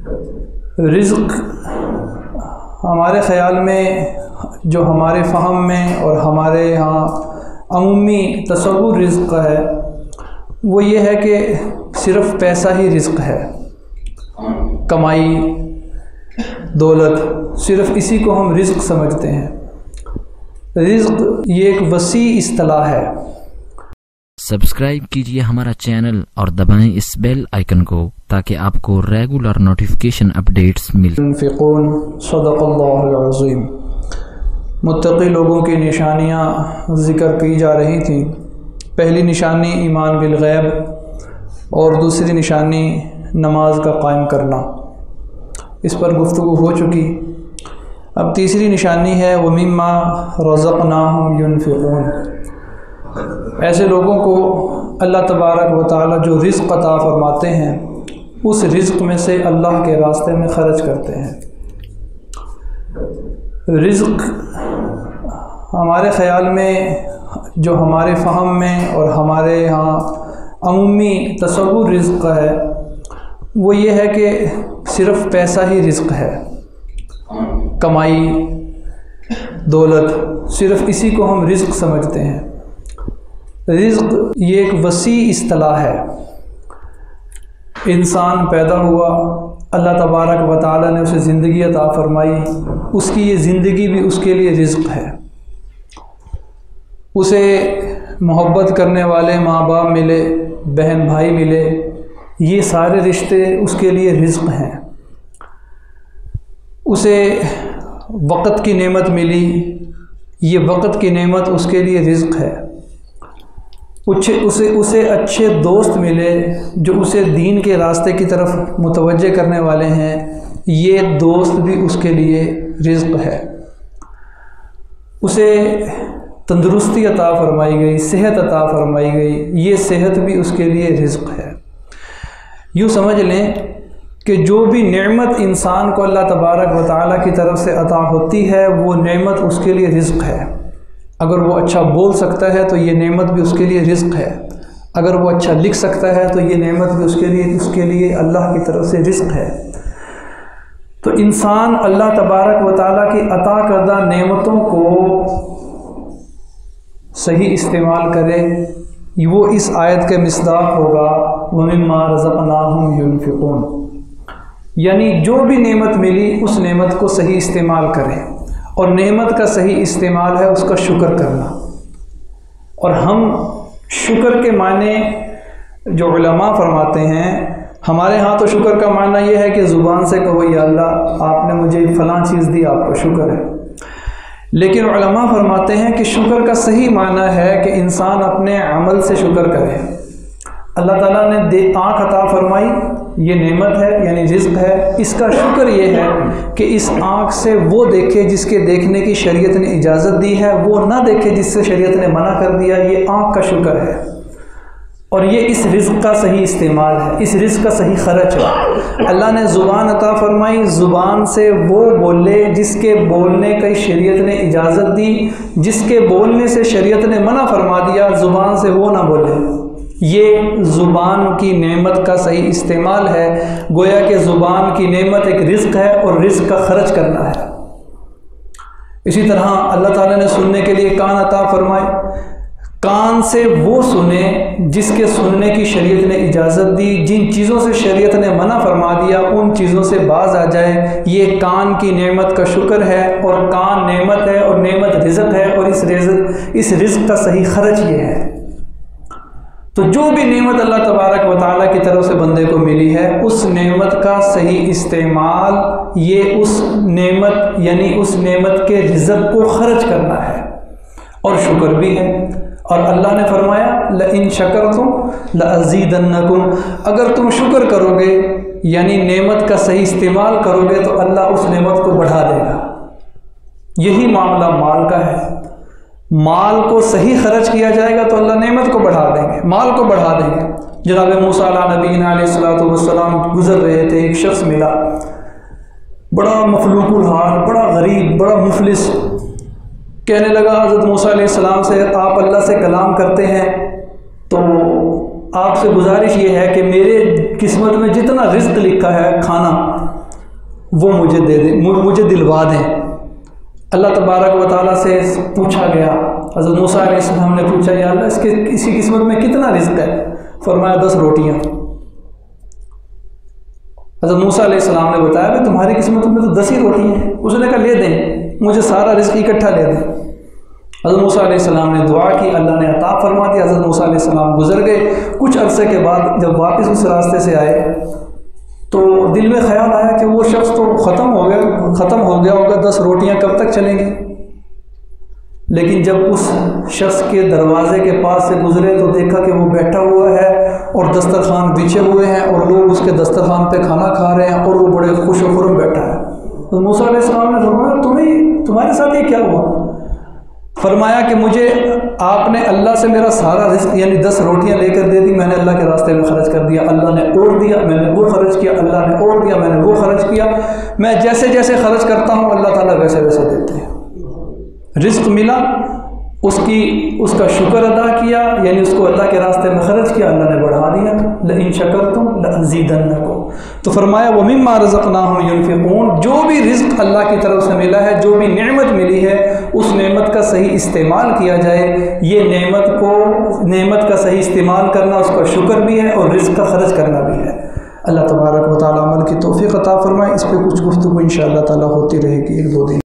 رزق ہمارے خیال میں، جو ہمارے فہم میں اور ہمارے ہاں عمومی تصور رزق کا ہے، وہ یہ ہے کہ صرف پیسہ ہی رزق ہے، کمائی، دولت، صرف اسی کو ہم رزق سمجھتے ہیں۔ رزق یہ ایک وسیع اصطلاح ہے۔ سبسکرائب کیجئے ہمارا چینل اور دبائیں اس بیل آئیکن کو تاکہ آپ کو ریگولر نوٹیفیکیشن اپڈیٹس مل۔ ينفقون صدق اللہ العظیم۔ متقی لوگوں کی نشانیاں ذکر کی جا رہی تھیں۔ پہلی نشانی ایمان بالغیب اور دوسری نشانی نماز کا قائم کرنا، اس پر گفتگو ہو چکی۔ اب تیسری نشانی ہے وَمِمَّا رَزَقْنَاهُمْ يُنْفِقُونَ۔ ایسے لوگوں کو اللہ تبارک و تعالی جو رزق عطا فرماتے ہیں، اس رزق میں سے اللہ کے راستے میں خرچ کرتے ہیں۔ رزق ہمارے خیال میں، جو ہمارے فہم میں اور ہمارے ہاں عمومی تصور رزق کا ہے، وہ یہ ہے کہ صرف پیسہ ہی رزق ہے، کمائی، دولت، صرف اسی کو ہم رزق سمجھتے ہیں۔ رزق یہ ایک وسیع اصطلاح ہے۔ انسان پیدا ہوا، اللہ تبارک و تعالی نے اسے زندگی عطا فرمائی، اس کی یہ زندگی بھی اس کے لیے رزق ہے۔ اسے محبت کرنے والے ماں باپ ملے، بہن بھائی ملے، یہ سارے رشتے اس کے لیے رزق ہیں۔ اسے وقت کی نعمت ملی، یہ وقت کی نعمت اس کے لیے رزق ہے۔ اسے اچھے دوست ملے جو اسے دین کے راستے کی طرف متوجہ کرنے والے ہیں، یہ دوست بھی اس کے لیے رزق ہے۔ اسے تندرستی عطا فرمائی گئی، صحت عطا فرمائی گئی، یہ صحت بھی اس کے لیے رزق ہے۔ یوں سمجھ لیں کہ جو بھی نعمت انسان کو اللہ تبارک و تعالیٰ کی طرف سے عطا ہوتی ہے، وہ نعمت اس کے لیے رزق ہے۔ اگر وہ اچھا بول سکتا ہے تو یہ نعمت بھی اس کے لیے رزق ہے۔ اگر وہ اچھا لکھ سکتا ہے تو یہ نعمت بھی اس کے لیے اللہ کی طرف سے رزق ہے۔ تو انسان اللہ تبارک و تعالیٰ کی عطا کردہ نعمتوں کو صحیح استعمال کرے، وہ اس آیت کے مصداق ہوگا وَمِمَّا رَزَقْنَاهُمْ يُنْفِقُونَ، یعنی جو بھی نعمت ملی اس نعمت کو صحیح استعمال کریں، اور نعمت کا صحیح استعمال ہے اس کا شکر کرنا۔ اور ہم شکر کے معنی جو علماء فرماتے ہیں، ہمارے ہاں تو شکر کا معنی یہ ہے کہ زبان سے کہو یا اللہ آپ نے مجھے فلاں چیز دی، آپ کا شکر ہے۔ لیکن علماء فرماتے ہیں کہ شکر کا صحیح معنی ہے کہ انسان اپنے عمل سے شکر کرے۔ اللہ تعالیٰ نے آنکھ عطا فرمائی، یہ نعمت ہے یعنی رزق ہے، اس کا شکر یہ ہے کہ اس آنکھ سے وہ دیکھے جس کے دیکھنے کی شریعت نے اجازت دی ہے، وہ نہ دیکھے جس سے شریعت نے منع کر دیا، یہ آنکھ کا شکر ہے۔ اور یہ اس رزق کا صحیح استعمال ہے، اس رزق کا صحیح خرچ ہے۔ اللہ نے زبان عطا فرمائی، زبان سے وہ بولے جس کے بولنے کی شریعت نے اجازت دی، جس کے بولنے سے شریعت نے منع فرما دیا، زبان سے وہ نہ بولے۔ یہ زبان کی نعمت کا صحیح استعمال ہے۔ گویا کہ زبان کی نعمت ایک رزق ہے اور رزق کا خرچ کرنا ہے۔ اسی طرح اللہ تعالیٰ نے سننے کے لیے کان عطا فرمائے، کان سے وہ سنے جس کے سننے کی شریعت نے اجازت دی، جن چیزوں سے شریعت نے منع فرما دیا ان چیزوں سے باز آ جائے، یہ کان کی نعمت کا شکر ہے۔ اور کان نعمت ہے اور نعمت رزق ہے، اور اس رزق کا صحیح خرچ یہ ہے۔ تو جو بھی نعمت اللہ تبارک و تعالیٰ کی طرف سے بندے کو ملی ہے، اس نعمت کا صحیح استعمال یہ اس نعمت یعنی اس نعمت کے رزق کو خرچ کرنا ہے، اور شکر بھی ہے۔ اور اللہ نے فرمایا لَإِن شَكَرْتُمْ لَأَزِيدَنَّكُمْ، اگر تم شکر کرو گے یعنی نعمت کا صحیح استعمال کرو گے تو اللہ اس نعمت کو بڑھا دے گا۔ یہی معاملہ مال کا ہے۔ مال کو صحیح خرچ کیا جائے گا تو اللہ نعمت کو بڑھا دیں گے، مال کو بڑھا دیں گے۔ جناب موسیٰ علیہ نبینا علیہ السلام گزر رہے تھے، ایک شخص ملا، بڑا مفلوق الحال، بڑا غریب، بڑا مفلس۔ کہنے لگا حضرت موسیٰ علیہ السلام سے، آپ اللہ سے کلام کرتے ہیں تو آپ سے گزارش یہ ہے کہ میرے قسمت میں جتنا رزق لکھا ہے کھانا، وہ مجھے دے دیں، مجھے دلوا دیں۔ اللہ تبارک و تعالیٰ سے پوچھا گیا، حضرت موسیٰ علیہ السلام نے پوچھا یا اللہ اس کے اسی قسمت میں کتنا رزق ہے؟ فرمایا 10 روٹیاں۔ حضرت موسیٰ علیہ السلام نے بتایا کہ تمہاری قسمت میں تو 10 ہی روٹی ہیں۔ اس نے کہا لے دیں، مجھے سارا رزق اکٹھا لے دیں۔ حضرت موسیٰ علیہ السلام نے دعا کی، اللہ نے عطا فرما دیا۔ حضرت موسیٰ علیہ السلام گزر گئے۔ کچھ عرصے کے بعد جب واپس اس راستے سے آئے تو دل میں خیال آیا کہ وہ شخص تو ختم ہو گیا ہوگا، 10 روٹیاں کب تک چلیں گی؟ لیکن جب اس شخص کے دروازے کے پاس سے گزرے تو دیکھا کہ وہ بیٹھا ہوا ہے اور دسترخوان بچھے ہوئے ہیں اور لوگ اس کے دسترخوان پہ کھانا کھا رہے ہیں اور وہ بڑے خوش و خرم بیٹھا ہے۔ تو موسیٰ علیہ السلام نے فرمایا تمہارے ساتھ یہ کیا ہوا؟ فرمایا کہ مجھے آپ نے اللہ سے میرا سارا رزق یعنی 10 روٹیاں لے کر دے دی، میں نے اللہ کے راستے میں خرچ کر دیا، اللہ نے اور دیا، میں نے وہ خرچ کیا، اللہ نے اور دیا، میں نے وہ خرچ کیا۔ میں جیسے جیسے خرچ کرتا ہوں اللہ تعالیٰ ویسے ویسے دیتے ہیں۔ رزق ملا، اس کا شکر ادا کیا، یعنی اس کو اللہ کے راستے میں خرچ کیا، اللہ نے بڑھا دیا۔ لئن شکرتم لأزیدنکم، تو فرمایا وَمِمَّا رَزَقْنَاهُمْ يُنْفِقُونَ، جو بھی رزق اللہ کی طرف سے ملا ہے، جو بھی نعمت ملی ہے، اس نعمت کا صحیح استعمال کیا جائے۔ یہ نعمت کا صحیح استعمال کرنا اس کا شکر بھی ہے اور رزق کا خرچ کرنا بھی ہے۔ اللہ تبارک و تعالیٰ عمل کی توفیق عطا فرمائے۔ اس پہ کچھ گفتگو انشاءاللہ تعالیٰ ہوتی رہے گی 1-2 دن۔